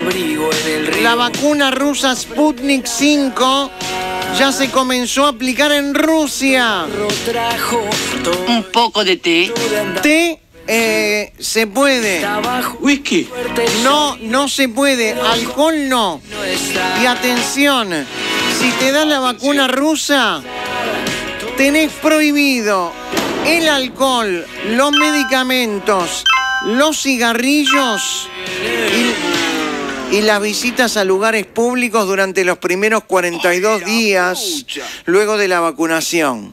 La vacuna rusa Sputnik 5 ya se comenzó a aplicar en Rusia. Un poco de té. Té se puede. Whisky. No se puede. Alcohol no. Y atención, si te da la vacuna rusa, tenés prohibido el alcohol, los medicamentos, los cigarrillos y las visitas a lugares públicos durante los primeros 42 días luego de la vacunación.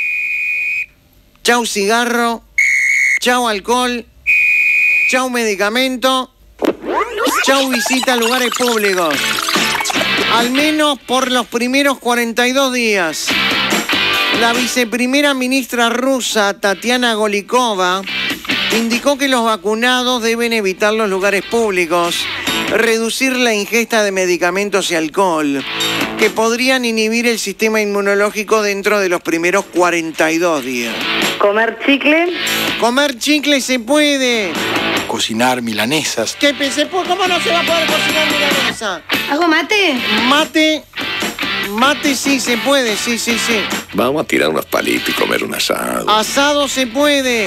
Chau cigarro, chau alcohol, chau medicamento, chau visita a lugares públicos. Al menos por los primeros 42 días. La viceprimera ministra rusa, Tatiana Golikova, indicó que los vacunados deben evitar los lugares públicos, reducir la ingesta de medicamentos y alcohol, que podrían inhibir el sistema inmunológico dentro de los primeros 42 días. ¿Comer chicle? Comer chicle se puede. Cocinar milanesas. ¿Qué pensé? ¿Cómo no se va a poder cocinar milanesa? ¿Hago mate? Mate sí se puede, sí. Vamos a tirar unos palitos y comer un asado. Asado se puede.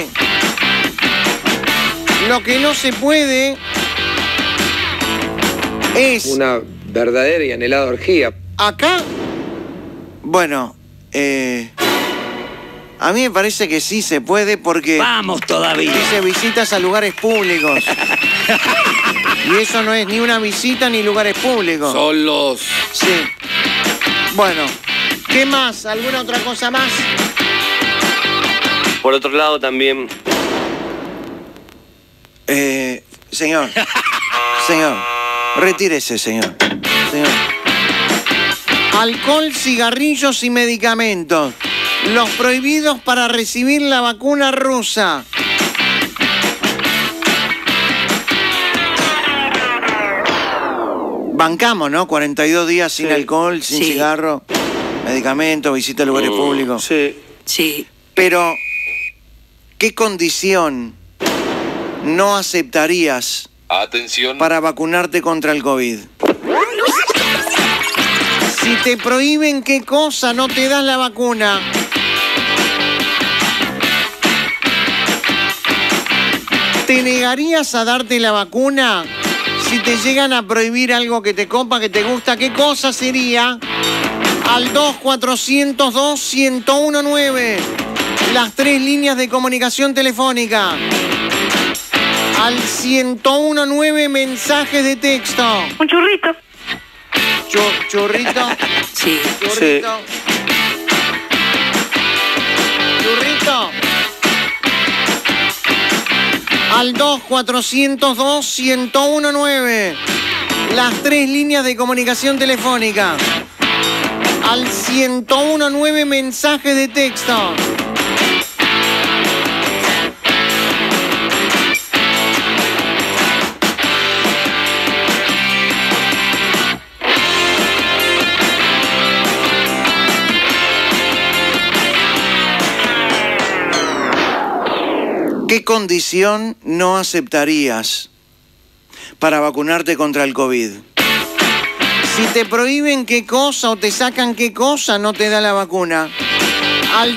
Lo que no se puede es... una verdadera y anhelada orgía. Acá, bueno, a mí me parece que sí se puede porque... Vamos todavía. Dice visitas a lugares públicos. Y eso no es ni una visita ni lugares públicos. Son los... Sí. Bueno, ¿qué más? ¿Alguna otra cosa más? Por otro lado también... Señor, retírese, señor. Alcohol, cigarrillos y medicamentos. Los prohibidos para recibir la vacuna rusa. Bancamos, ¿no? 42 días sin alcohol, sin cigarro, medicamentos, visita a lugares públicos. Sí. Pero, ¿qué condición no aceptarías para vacunarte contra el COVID? Si te prohíben qué cosa, no te das la vacuna. ¿Te negarías a darte la vacuna si te llegan a prohibir algo que te copa, que te gusta? ¿Qué cosa sería? Al 2-402-1019. Las 3 líneas de comunicación telefónica. Al 1019 mensajes de texto. Un churrito. ¿Churrito? Sí. ¿Churrito? ¿Churrito? Al 2-402-1019. Las 3 líneas de comunicación telefónica. Al 1019 mensajes de texto. ¿Qué condición no aceptarías para vacunarte contra el COVID? Si te prohíben qué cosa o te sacan qué cosa, no te da la vacuna. Al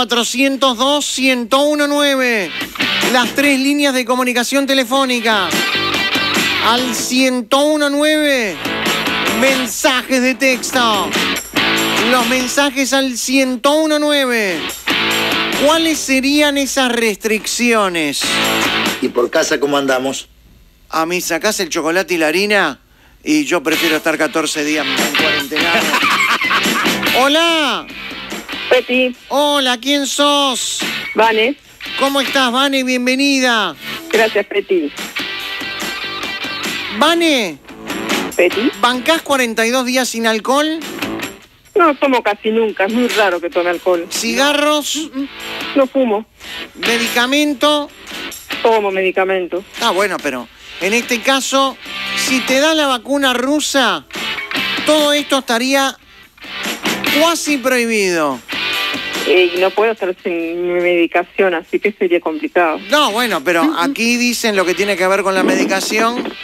2-402-1019. Las 3 líneas de comunicación telefónica. Al 1019 mensajes de texto. Los mensajes al 1019. ¿Cuáles serían esas restricciones? ¿Y por casa cómo andamos? A mí sacás el chocolate y la harina y yo prefiero estar 14 días en cuarentena. ¡Hola! Peti. Hola, ¿quién sos? Vane. ¿Cómo estás, Vane? Bienvenida. Gracias, Peti. Vane. Peti. ¿Bancás 42 días sin alcohol? No tomo casi nunca, es muy raro que tome alcohol. ¿Cigarros? No fumo. ¿Medicamento? Tomo medicamento. Ah, bueno, pero en este caso, si te da la vacuna rusa, todo esto estaría cuasi prohibido. Y no puedo estar sin mi medicación, así que sería complicado. No, bueno, pero aquí dicen lo que tiene que ver con la medicación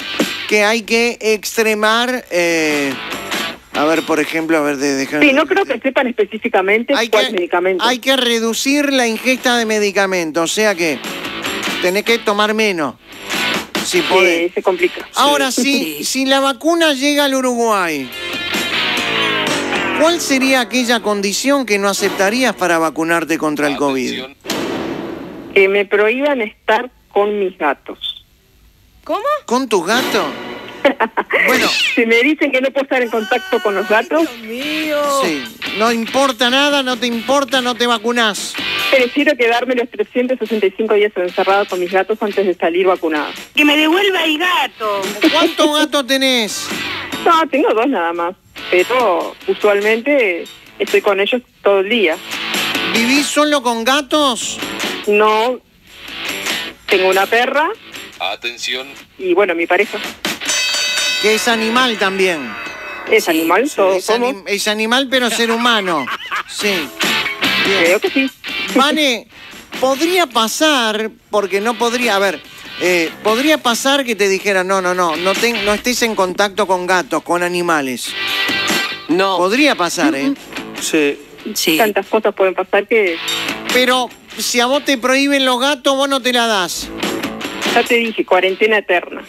que hay que extremar... a ver, por ejemplo, a ver, dejar... Sí, no creo que sepan específicamente cuál medicamento. Hay que reducir la ingesta de medicamentos, o sea que tenés que tomar menos. Si podés. Se complica. Ahora, si la vacuna llega al Uruguay, ¿cuál sería aquella condición que no aceptarías para vacunarte contra el COVID? Que me prohíban estar con mis gatos. ¿Cómo? ¿Con tus gatos? Bueno. Si me dicen que no puedo estar en contacto con los gatos... Dios mío. Sí, no importa nada, no te importa, no te vacunás. Prefiero quedarme los 365 días encerrado con mis gatos antes de salir vacunado. Que me devuelva el gato. ¿Cuántos gatos tenés? No, tengo 2 nada más. Pero usualmente estoy con ellos todo el día. ¿Vivís solo con gatos? No, tengo una perra. Atención. Y bueno, mi pareja. Que es animal también. ¿Es animal? ¿Todos somos? Es animal, pero ser humano. Sí. Bien. Creo que sí. Vane, podría pasar, porque no podría, a ver, podría pasar que te dijera, no estés en contacto con gatos, con animales. No. Podría pasar, ¿eh? Sí. Sí. Tantas cosas pueden pasar que... Pero si a vos te prohíben los gatos, vos no te la das. Ya te dije, cuarentena eterna.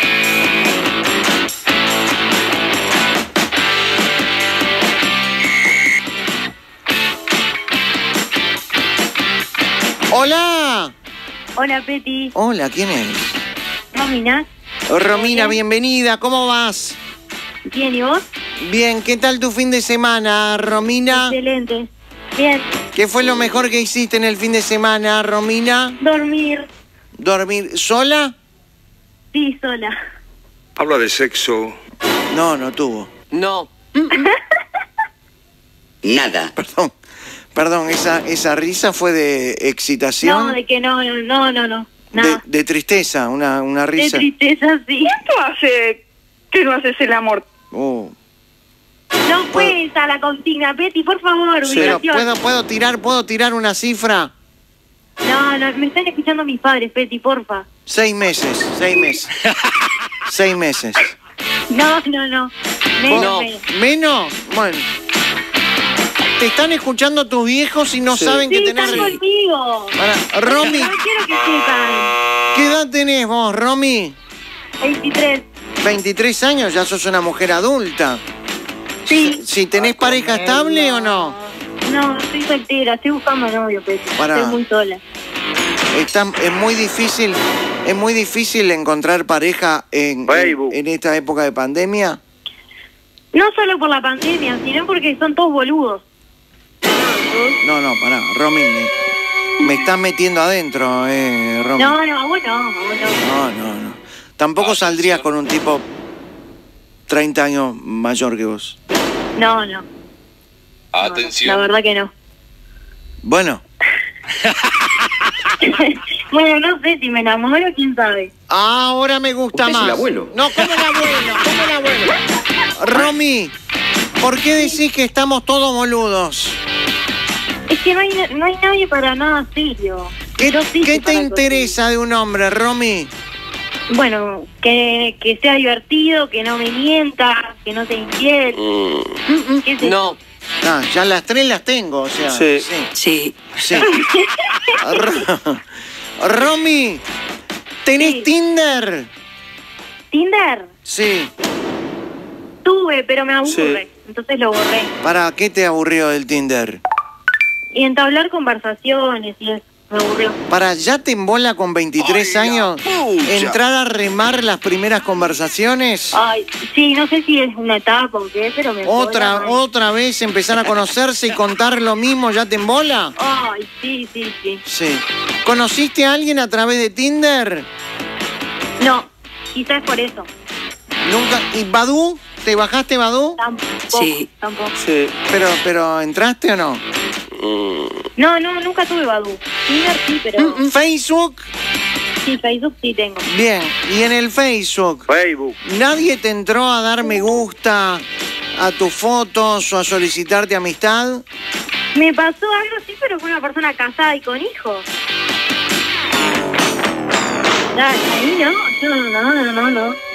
¡Hola! Hola, Peti. Hola, ¿quién es? Romina. Romina, bienvenida, ¿cómo vas? Bien, ¿y vos? Bien, ¿qué tal tu fin de semana, Romina? Excelente. Bien. ¿Qué fue lo mejor que hiciste en el fin de semana, Romina? Dormir. ¿Dormir sola? Sí, sola. Habla de sexo. No tuvo. No. Nada. Perdón, esa risa fue de excitación. No, de que no. Nada. De tristeza, una risa. De tristeza, sí. ¿Cuánto hace que no haces el amor? No fue esa la consigna, Peti, por favor, Pero ubicación. ¿puedo tirar una cifra? No, me están escuchando mis padres, Peti, porfa. 6 meses. 6 meses. No. No. Menos. ¿Menos? Bueno. Te están escuchando tus viejos y no saben que Sí, tenés... están conmigo. Pará, Romy, No quiero que sepan. ¿qué edad tenés vos, Romy? 23. 23 años, ya sos una mujer adulta. Sí. ¿Si tenés pareja estable o no? No, estoy soltera, estoy buscando novio, Peti. Pará. Estoy muy sola. Es muy difícil encontrar pareja en esta época de pandemia. No solo por la pandemia, sino porque son todos boludos. No, pará, Romy, me estás metiendo adentro, Romy. No, a vos no. No. Tampoco saldrías con un tipo 30 años mayor que vos. No. Atención. La verdad que no. Bueno. Bueno, no sé si me enamoro, quién sabe. Ahora me gusta Usted es más. el abuelo. No, ¿cómo el abuelo? Romy, ¿por qué decís que estamos todos boludos? Es que no hay nadie para nada serio. Yo sí ¿Qué estoy te para interesa de un hombre, Romy? cosas. Bueno, que sea divertido, que no me mienta, que no sea infiel. ¿Qué sé yo? No. Ah, ya las 3 las tengo, o sea. Sí. Sí. Sí. Romy, ¿tenés Sí. Tinder? ¿Tinder? Sí. Tuve, pero me aburre. Sí. Entonces lo borré. ¿Para qué te aburrió del Tinder? Y entablar conversaciones y eso, me aburrió. ¿Para ya te embola con 23 años entrar a remar las primeras conversaciones? Ay, sí, no sé si es una etapa o qué, pero me embola, man. ¿Otra vez empezar a conocerse y contar lo mismo ya te embola? Ay, sí. Sí. ¿Conociste a alguien a través de Tinder? No, quizás por eso. ¿Nunca? ¿Y Badoo? ¿Te bajaste Badoo? Tampoco. Sí. Tampoco. Sí. Pero ¿entraste o no? No, nunca tuve Badoo. Tinder sí, pero... ¿Facebook? Sí, Facebook sí tengo. Bien, y en el Facebook, ¿nadie te entró a dar me gusta a tus fotos o a solicitarte amistad? Me pasó algo así, pero con una persona casada y con hijos. Ahí no.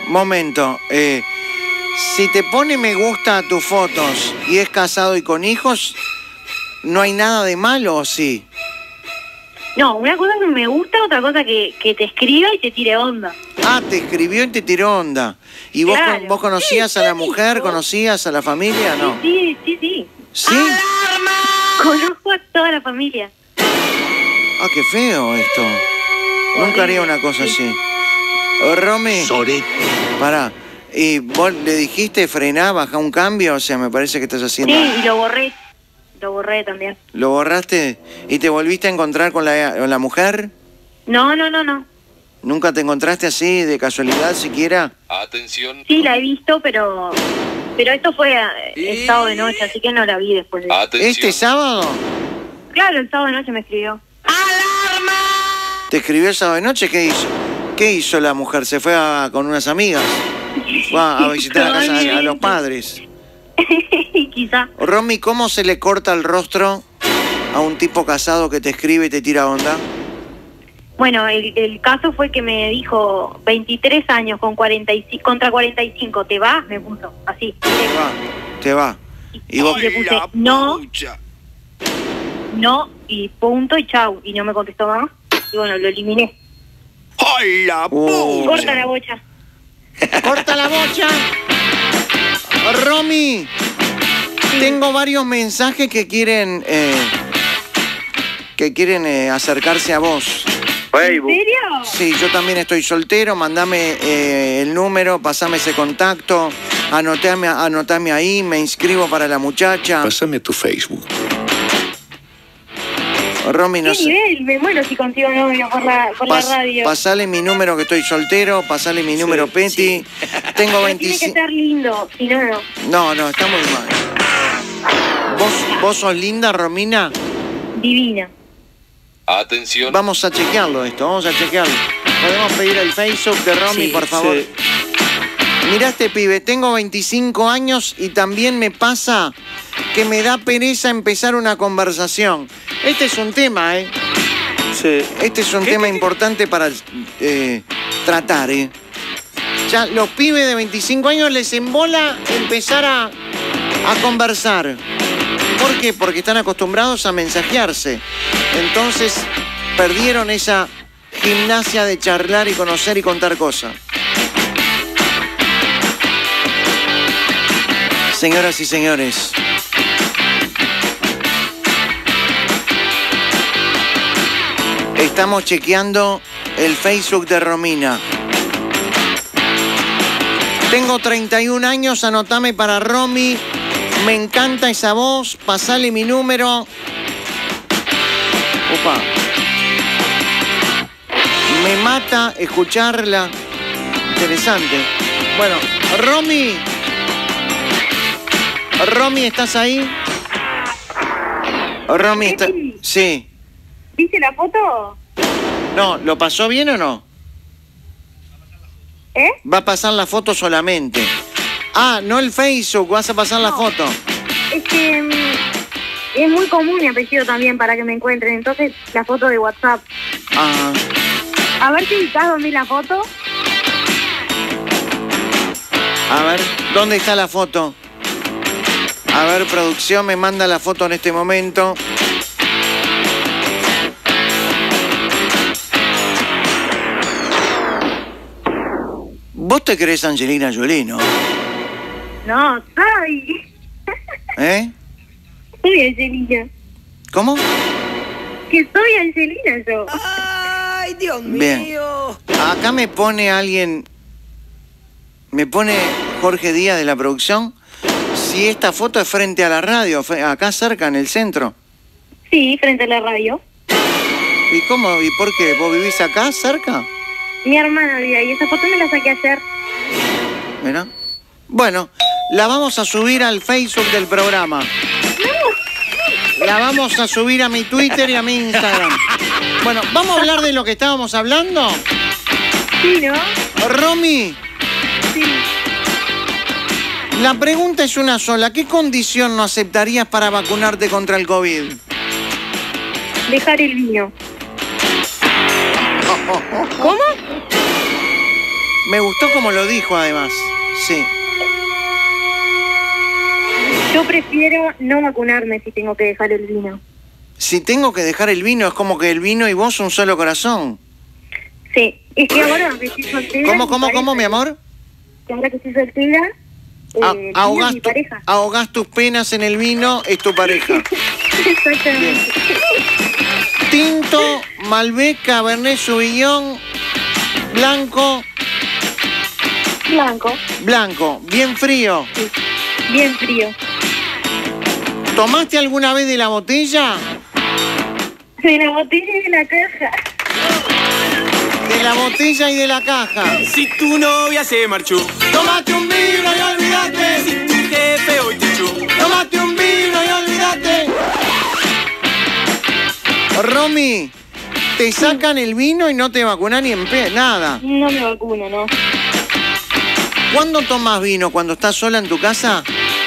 Momento. Si te pone me gusta a tus fotos y es casado y con hijos, ¿no hay nada de malo o sí? No, una cosa que me gusta, otra cosa que te escriba y te tire onda. Ah, te escribió y te tiró onda. ¿Y vos, Claro. vos conocías a la mujer, conocías a la familia, no? Sí. ¿Sí? Conozco a toda la familia. Ah, qué feo esto. Nunca haría una cosa así. Romy, Sorete. pará. ¿Y vos le dijiste frená, baja un cambio? O sea, me parece que estás haciendo... Sí, y lo borré. Lo borré también. ¿Lo borraste y te volviste a encontrar con la mujer? No. ¿Nunca te encontraste así de casualidad siquiera? Atención. Sí, la he visto, pero esto fue el sábado de noche, así que no la vi después de... Atención. ¿Este sábado? Claro, el sábado de noche me escribió. ¿Te escribió el sábado de noche? ¿Qué hizo? ¿Qué hizo la mujer? ¿Se fue con unas amigas? ¿Fue a visitar a casa a los padres? Quizá. Romy, ¿cómo se le corta el rostro a un tipo casado que te escribe y te tira onda? Bueno, el caso fue que me dijo 23 años con 45, contra 45, ¿te vas? Me puso así. Te va. Y vos... le puse no, y punto y chau. Y no me contestó más. Y bueno, lo eliminé. Corta la bocha. ¡Corta la bocha! Romy, tengo varios mensajes que quieren acercarse a vos. ¿En serio? Sí, yo también estoy soltero, mandame el número, pasame ese contacto, anotame ahí, me inscribo para la muchacha. Pásame tu Facebook. Romy, no ¿Qué sé. nivel? Me muero si consigo novio por la radio. Pasale mi número que estoy soltero, pasale mi número Peti. Tengo Pero tiene que 25... ser lindo, si no, no. No, está muy mal. ¿Vos sos linda, Romina? Divina. Atención. Vamos a chequearlo esto, vamos a chequearlo. ¿Podemos pedir el Facebook de Romy, por favor? Sí. Mirá este pibe, tengo 25 años y también me pasa que me da pereza empezar una conversación. Este es un tema, ¿eh? Sí. Este es un tema importante para tratar, ¿eh? Ya los pibes de 25 años les embola empezar a conversar. ¿Por qué? Porque están acostumbrados a mensajearse. Entonces perdieron esa gimnasia de charlar y conocer y contar cosas. Señoras y señores, estamos chequeando el Facebook de Romina. Tengo 31 años, anotame para Romy. Me encanta esa voz, pasale mi número. Opa. Me mata escucharla. Interesante. Bueno, Romy. Romy, ¿estás ahí? Romy, ¿está? Sí. ¿Viste la foto? No, ¿lo pasó bien o no? ¿Eh? Va a pasar la foto solamente. Ah, no el Facebook, vas a pasar la foto. Es que es muy común mi apellido también para que me encuentren. Entonces, la foto de WhatsApp. Ah, A ver si ubicás dónde la foto. a ver, ¿dónde está la foto? A ver, producción, me manda la foto en este momento. ¿Vos te crees Angelina Jolie, no? No, soy. ¿Eh? Soy Angelina. ¿Cómo? Que soy Angelina yo. ¡Ay, Dios Bien. mío! Acá me pone alguien, me pone Jorge Díaz de la producción, si esta foto es frente a la radio, acá cerca en el centro. Sí, frente a la radio. ¿Y cómo? ¿Y por qué? ¿Vos vivís acá cerca? Mi hermana vive ahí. Esa foto me la saqué ayer. Mira. Bueno, la vamos a subir al Facebook del programa. La vamos a subir a mi Twitter y a mi Instagram. Bueno, ¿vamos a hablar de lo que estábamos hablando? Sí, ¿no? Romy, Sí. la pregunta es una sola. ¿Qué condición no aceptarías para vacunarte contra el COVID? Dejar el vino. ¿Cómo? Me gustó como lo dijo, además. Sí. Yo prefiero no vacunarme si tengo que dejar el vino. Si tengo que dejar el vino, es como que el vino y vos un solo corazón. Sí, es que ahora que estoy soltera... ¿Cómo, mi amor? Que ahora que estoy soltera, ahogás, mi pareja. Ahogás tus penas en el vino, es tu pareja. Exactamente. Bien. Tinto, Malbec, Cabernet Sauvignon, blanco. Blanco, bien frío. Sí, bien frío. ¿Tomaste alguna vez de la botella? De la botella y de la caja. De la botella y de la caja. Si tu novia se marchó, tómate un vino y olvídate. si tu jefe hoy te echó, Tómate un vino y olvídate. Romy, te sacan el vino y no te vacunan ni en nada. No me vacuno, ¿no? ¿Cuándo tomas vino? ¿Cuando estás sola en tu casa?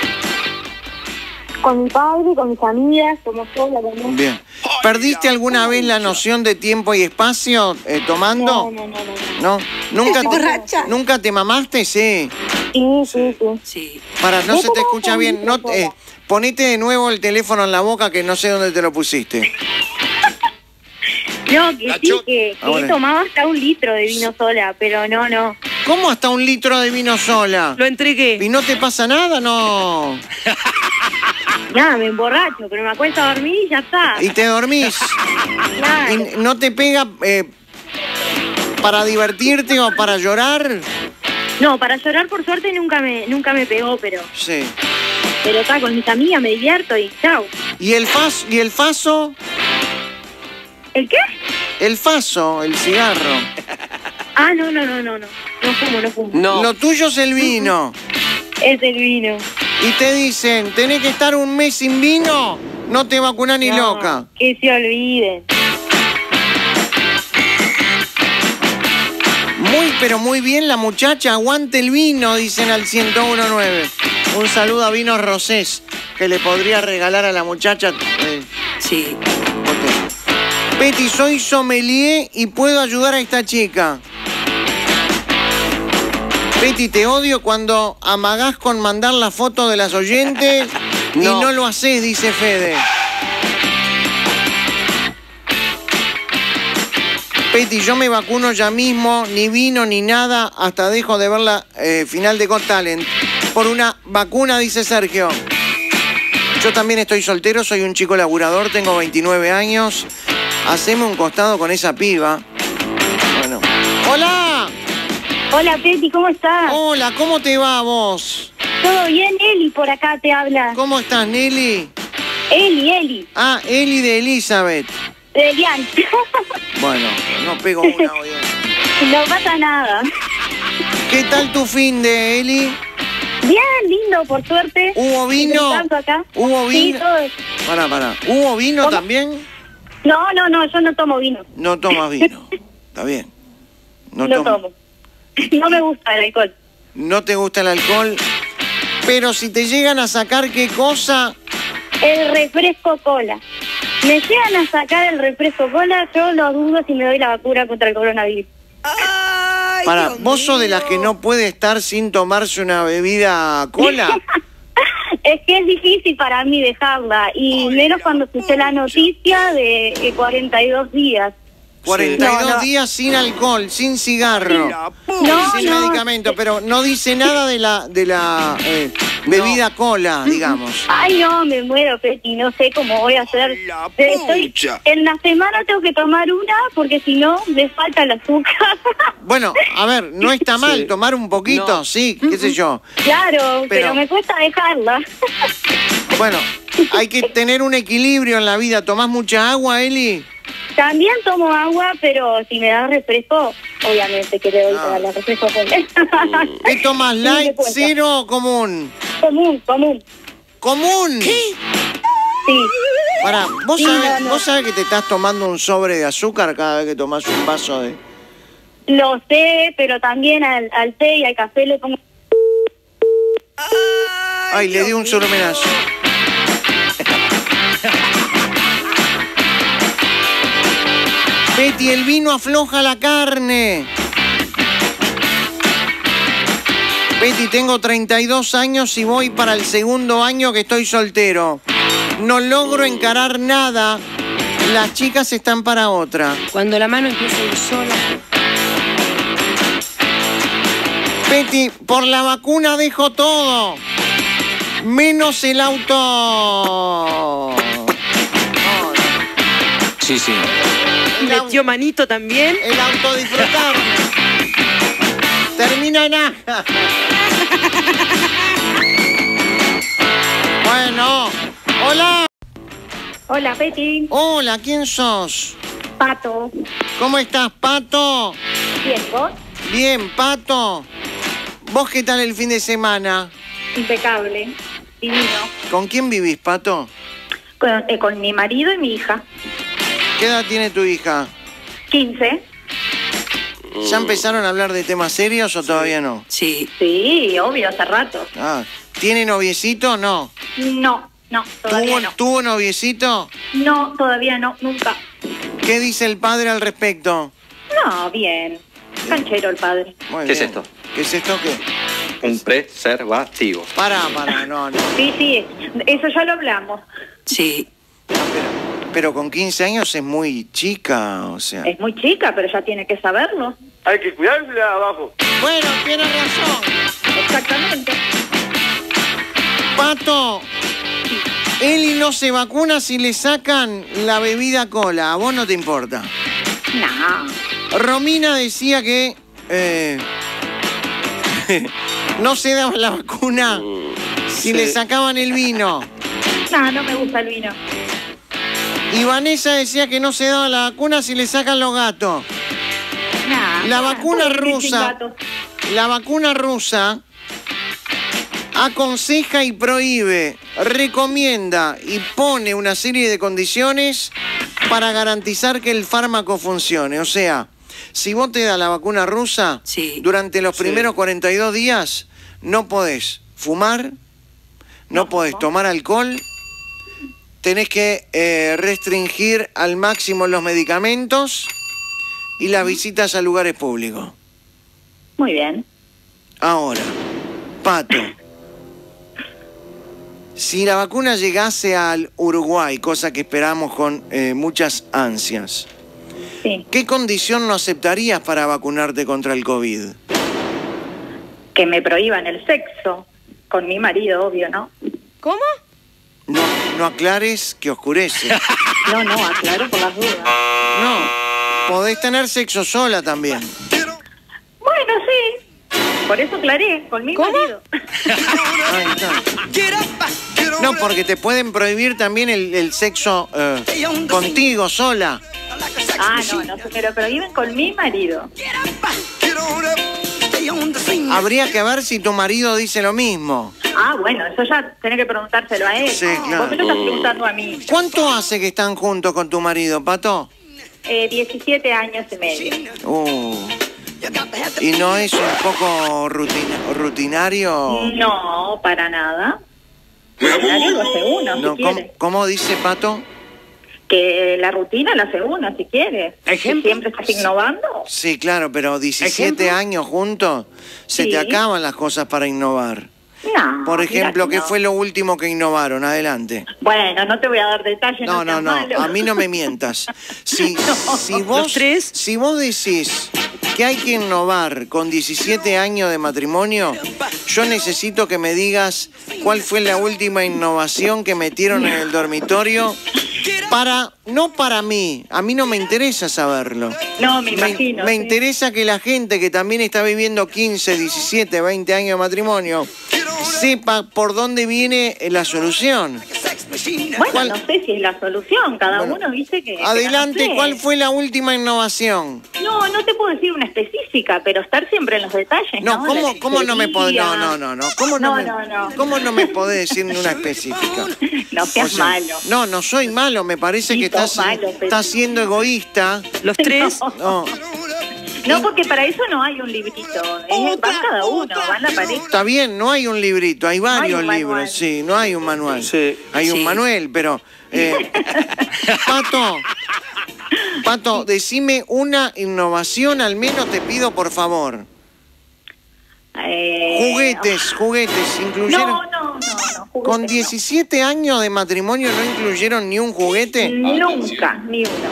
Con mi padre, con mis amigas, como sola también. Bien. ¿Perdiste alguna vez la noción de tiempo y espacio tomando? No. ¿No? ¿Nunca, borracha? ¿Nunca te mamaste? Sí. Sí. Sí. Para, no se te escucha bien. No, ponete de nuevo el teléfono en la boca que no sé dónde te lo pusiste. No, que sí, que Ahora. he tomado hasta 1 litro de vino sola, pero no. ¿Cómo hasta 1 litro de vino sola? Lo entregué. ¿Y no te pasa nada? No. Nada, me emborracho, pero me acuesto a dormir y ya está. Y te dormís. Claro. ¿Y no te pega para divertirte o para llorar? No, para llorar por suerte nunca me pegó, pero Sí. está con mis amigas, me divierto y chau. ¿Y el faso? ¿El qué? El faso, el cigarro. Ah, no. No fumo. No. Lo tuyo es el vino. Es el vino. Y te dicen, tenés que estar 1 mes sin vino, no te vacunás ni No, loca. Que se olviden. Pero muy bien la muchacha, aguante el vino, dicen al 101.9. Un saludo a Vinos Rosés, que le podría regalar a la muchacha. Sí. Peti, soy sommelier y puedo ayudar a esta chica. Peti, te odio cuando amagás con mandar la foto de las oyentes y no lo haces, dice Fede. Peti, yo me vacuno ya mismo, ni vino ni nada, hasta dejo de ver la final de Got Talent. Por una vacuna, dice Sergio. Yo también estoy soltero, soy un chico laburador, tengo 29 años. Haceme un costado con esa piba. Bueno. ¡Hola! Hola, Peti, ¿cómo estás? Hola, ¿cómo te va vos? ¿Todo bien? Eli por acá te habla. ¿Cómo estás, Nelly? Eli. Ah, Eli de Elizabeth. De Elian. Bueno, no pego una hoy. No pasa nada. ¿Qué tal tu fin de Eli? Bien, lindo, por suerte. ¿Hubo vino? Acá. ¿Hubo vino? Sí, todo. Pará. ¿Hubo vino ¿Cómo? también? No, yo no tomo vino. No tomas vino. Está bien. No tomo. No me gusta el alcohol. No te gusta el alcohol. Pero si te llegan a sacar, ¿qué cosa? El refresco cola. Me llegan a sacar el refresco cola, yo lo dudo si me doy la vacuna contra el coronavirus. Para, ¿vos sos de las que no puede estar sin tomarse una bebida cola? Es que es difícil para mí dejarla, y menos cuando escuché la noticia de que 42 días. 42 No. días sin alcohol, sin cigarro, sin medicamento, pero no dice nada de la bebida cola, digamos. Ay, no, me muero, Peti, no sé cómo voy a hacer. En la semana tengo que tomar una, porque si no, me falta el azúcar. Bueno, a ver, no está mal tomar un poquito, sí, qué sé yo. Claro, pero me cuesta dejarla. Bueno, hay que tener un equilibrio en la vida. ¿Tomás mucha agua, Eli? También tomo agua, pero si me da refresco, obviamente que le doy para la refresco con él. ¿Qué tomas, light, Sí, cero o común? Común. ¿Común? Sí. Pará, ¿vos Sí, sabés, no. ¿vos sabés que te estás tomando un sobre de azúcar cada vez que tomás un vaso de...? Lo sé, pero también al té y al café le pongo... Ay, le di un surmenazo. Peti, el vino afloja la carne. Betty, tengo 32 años y voy para el segundo año que estoy soltero. No logro encarar nada. Las chicas están para otra. Cuando la mano empieza a ir sola. Betty, por la vacuna dejo todo. Menos el auto. Sí, sí. Metió manito también. El autodisfrutar. Termina nada. Bueno. Hola. Hola, Betty. Hola, ¿quién sos? Pato. ¿Cómo estás, Pato? Bien, ¿vos? Bien, Pato. ¿Vos qué tal el fin de semana? Impecable. Divino. ¿Con quién vivís, Pato? Con mi marido y mi hija. ¿Qué edad tiene tu hija? 15. ¿Ya empezaron a hablar de temas serios o todavía no? Sí. Sí, obvio, hace rato. Ah, ¿tiene noviecito o no? No, todavía no. ¿Tuvo noviecito? No, todavía no, nunca. ¿Qué dice el padre al respecto? No, bien. Canchero el padre. Muy ¿Qué es bien. esto? ¿Qué es esto qué? Un preservativo. Pará, no. Sí, eso ya lo hablamos. Sí. Pero con 15 años es muy chica, o sea. Es muy chica, pero ya tiene que saberlo. Hay que cuidarse de abajo. Bueno, tiene razón. Exactamente. Pato, Eli no se vacuna si le sacan la bebida cola. A vos no te importa. No. Romina decía que no se daba la vacuna si le sacaban el vino. No me gusta el vino. Y Vanessa decía que no se daba la vacuna si le sacan los gatos. La vacuna rusa. La vacuna rusa aconseja y prohíbe, recomienda y pone una serie de condiciones para garantizar que el fármaco funcione. O sea, si vos te das la vacuna rusa, Sí. durante los primeros 42 días no podés fumar, no podés tomar alcohol, tenés que restringir al máximo los medicamentos y las visitas a lugares públicos. Muy bien. Ahora, Pato, si la vacuna llegase al Uruguay, cosa que esperamos con muchas ansias, Sí. ¿qué condición no aceptarías para vacunarte contra el COVID? Que me prohíban el sexo. Con mi marido, obvio, ¿no? ¿Cómo? No aclares que oscurece. No, aclaro por las dudas. No, podés tener sexo sola también. Bueno, sí. Por eso aclaré, con mi marido. Ahí está. No, porque te pueden prohibir también el sexo contigo, sola. No, pero prohíben con mi marido. Habría que ver si tu marido dice lo mismo. Bueno, eso ya tenés que preguntárselo a él. Sí, claro. Vos me lo estás preguntando a mí. ¿Cuánto hace que están juntos con tu marido, Pato? 17 años y medio. ¿Y no es un poco rutinario? No, para nada. Rutinario lo hace uno, No, si quiere. ¿cómo dice Pato? Que la rutina la hace uno, si quiere. ¿Ejemplo? Si siempre estás innovando. Sí, claro, pero 17 ¿Ejemplo? años juntos, se Sí. te acaban las cosas para innovar. No. Por ejemplo, mira ¿qué que fue lo último que innovaron? Adelante. Bueno, no te voy a dar detalles. No, seas malo. a mí no me mientas. Si ¿Los tres? si vos decís que hay que innovar con 17 años de matrimonio, yo necesito que me digas cuál fue la última innovación que metieron en el dormitorio no para mí, a mí no me interesa saberlo. No, me imagino. Me sí. interesa que la gente que también está viviendo 15, 17, 20 años de matrimonio sepa por dónde viene la solución. Bueno, ¿Cuál? no sé si es la solución. Cada Bueno, uno dice que... Adelante, que no sé. ¿cuál fue la última innovación? No te puedo decir una específica, pero estar siempre en los detalles, ¿no? ¿Cómo no me podés? No. ¿Cómo no, No. ¿Cómo no me podés decir una específica? No seas O sea, malo. No soy malo, me parece Sí, que sos malo, pero- estás siendo egoísta. ¿Los tres? No, No, porque para eso no hay un librito. Van cada uno, van la pareja. está bien, no hay un librito, hay varios un manual. libros, sí, no hay un manual. Sí. Hay un Sí. manual, pero... Pato, decime una innovación al menos, te pido por favor. Juguetes, incluyeron. No. Juguetes ¿Con no. 17 años de matrimonio no incluyeron ni un juguete? Nunca, ni uno.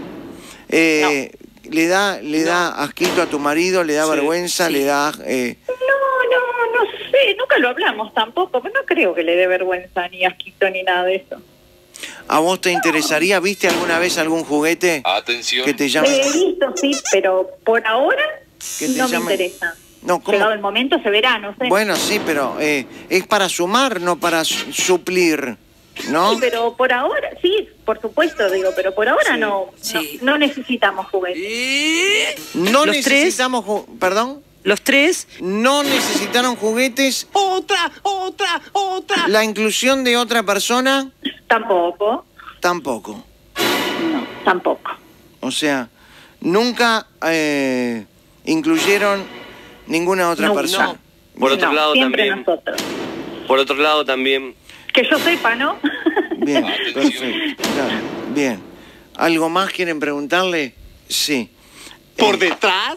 ¿Le da asquito a tu marido? ¿Le da vergüenza? sí. ¿Le da...? No sé, nunca lo hablamos tampoco, pero no creo que le dé vergüenza ni asquito ni nada de eso. ¿A vos te interesaría? ¿Viste alguna vez algún juguete Atención. que te llame? He visto, sí, pero por ahora Que te no me llame- interesa. No, ¿cómo? Llegado el momento se verá, no sé. Bueno, sí, pero es para sumar, no para suplir, ¿no? Sí, pero por ahora, sí, por supuesto, digo, pero por ahora Sí. no necesitamos juguetes. No ¿Los necesitamos... ¿Perdón? Los tres. No necesitaron juguetes. ¡Otra! ¿La inclusión de otra persona? Tampoco, Tampoco. no, tampoco. O sea, nunca incluyeron ninguna otra No, persona. Por otro No, lado siempre también, nosotros. por otro lado también, Que yo sepa, ¿no? Bien, Atención. perfecto. Claro, bien. ¿Algo más quieren preguntarle? Sí. detrás?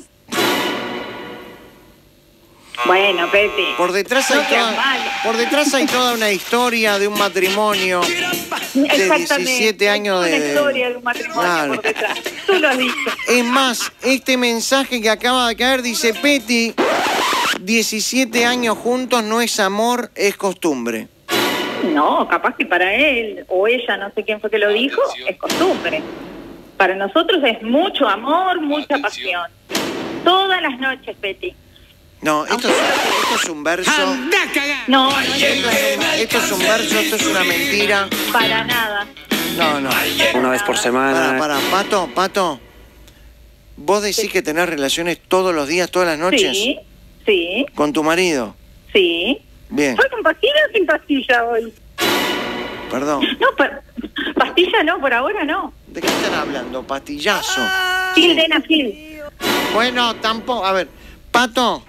Bueno, Peti. Por detrás No hay seas malo. por detrás hay toda una historia de un matrimonio de Exactamente. 17 años Una de... historia de un matrimonio Claro. por detrás. Tú lo has dicho. Es más, este mensaje que acaba de caer dice, Peti, 17 años juntos no es amor, es costumbre. No, capaz que para él o ella, no sé quién fue que lo dijo, Atención. es costumbre. Para nosotros es mucho amor, mucha Atención. pasión. Todas las noches, Peti. No, esto es un verso. No, Esto es un verso, esto es una mentira. para nada. No. Una vez por semana. Para, Pato. ¿Vos decís que tenés relaciones todos los días, todas las noches? Sí, ¿Con tu marido? sí. Bien, ¿Fue con pastilla o sin pastilla hoy? perdón. No, pastilla no, por ahora no. ¿De qué están hablando? Pastillazo. Gil, Denafil. Bueno, tampoco. A ver, Pato,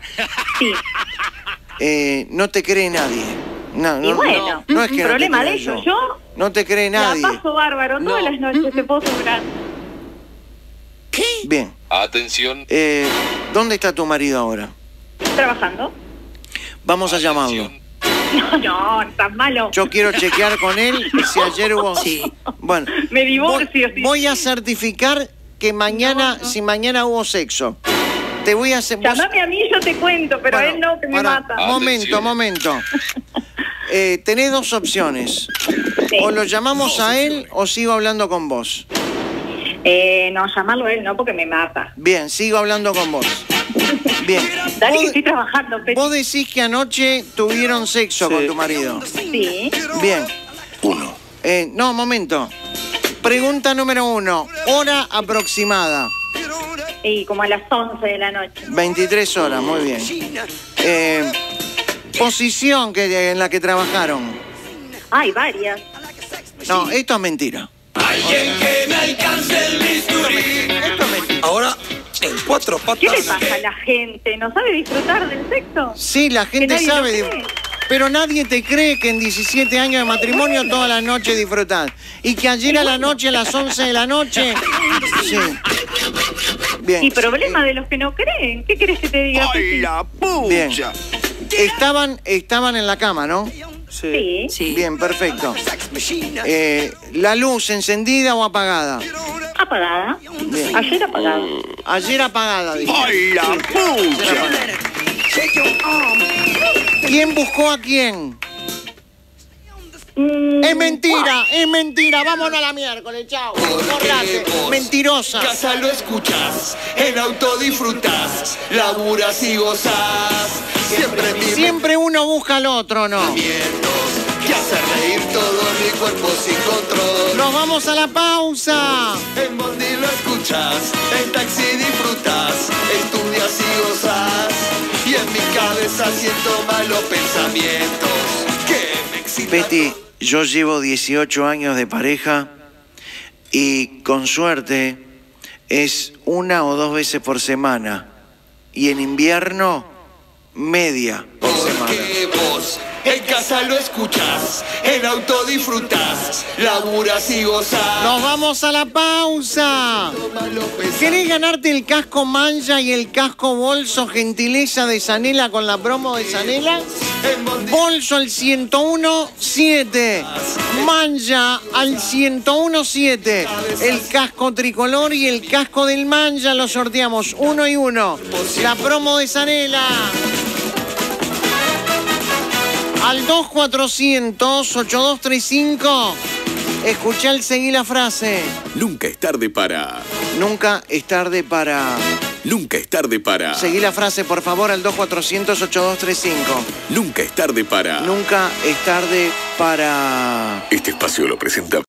Sí. no te cree nadie. No, Y bueno, no es que no te problema crea de ellos. yo. Yo No te cree nadie. la paso bárbaro todas las noches, te puedo asegurar. Bien. Atención. ¿Dónde está tu marido ahora? ¿Trabajando? Vamos a llamarlo. No, tan malo. Yo quiero chequear con él si ayer hubo... Sí. Bueno, Me divorcio, sí. voy a certificar que mañana, si mañana hubo sexo. Te voy a hacer... vos- Llamame a mí, yo te cuento, pero Bueno, él no, que me pará, mata. Momento. Tenés dos opciones. Sí. O lo llamamos a él o sigo hablando con vos. No, llamarlo a él no, porque me mata. Bien, sigo hablando con vos. Bien. Dale que Vos, estoy trabajando, Peti. vos decís que anoche tuvieron sexo Sí. con tu marido. Sí. Bien. No, momento. Pregunta número 1. Hora aproximada. Y como a las 11 de la noche. 23 horas, muy bien. Posición en la que trabajaron. Hay varias. No, esto es mentira. Ahora, en cuatro patas. ¿Qué le pasa a la gente? ¿No sabe disfrutar del sexo? Sí, la gente nadie sabe. lo cree. Pero nadie te cree que en 17 años de matrimonio todas las noches disfrutás. Y que ayer a la noche, a las 11 de la noche. Sí. Bien. Y problema de los que no creen. ¿Qué querés que te diga? Peti? Bien. Estaban en la cama, ¿no? Sí. Sí. Bien, perfecto. ¿La luz encendida o apagada? Apagada. Bien. Ayer apagada. Ayer apagada, dije. Ayer apagada. ¿Quién buscó a quién? Es mentira, vámonos a la miércoles, chao. Borrate, mentirosa. Casa lo escuchas, en auto disfrutas, laburas y gozas. Siempre uno busca al otro, ¿no? Que hace reír todo mi cuerpo sin control. Nos vamos a la pausa. En Bondi lo escuchas, en taxi disfrutas, estudias y gozas. Y en mi cabeza siento malos pensamientos que me excitan. Peti, yo llevo 18 años de pareja y con suerte es 1 o 2 veces por semana. Y en invierno media por semana. Porque vos en casa lo escuchás, en auto disfrutás, laburas y gozás. Nos vamos a la pausa. ¿Querés ganarte el casco Manja y el casco bolso gentileza de Zanela con la promo de Zanela? Bolso al 101.7, Manja al 101.7. El casco tricolor y el casco del Manja los sorteamos 1 y 1. La promo de Zanela. Al 2400-8235. Escuchá el seguí la frase. Nunca es tarde para... Nunca es tarde para... Nunca es tarde para... Seguí la frase, por favor, al 2400-8235. Nunca es tarde para... Nunca es tarde para... Este espacio lo presenta...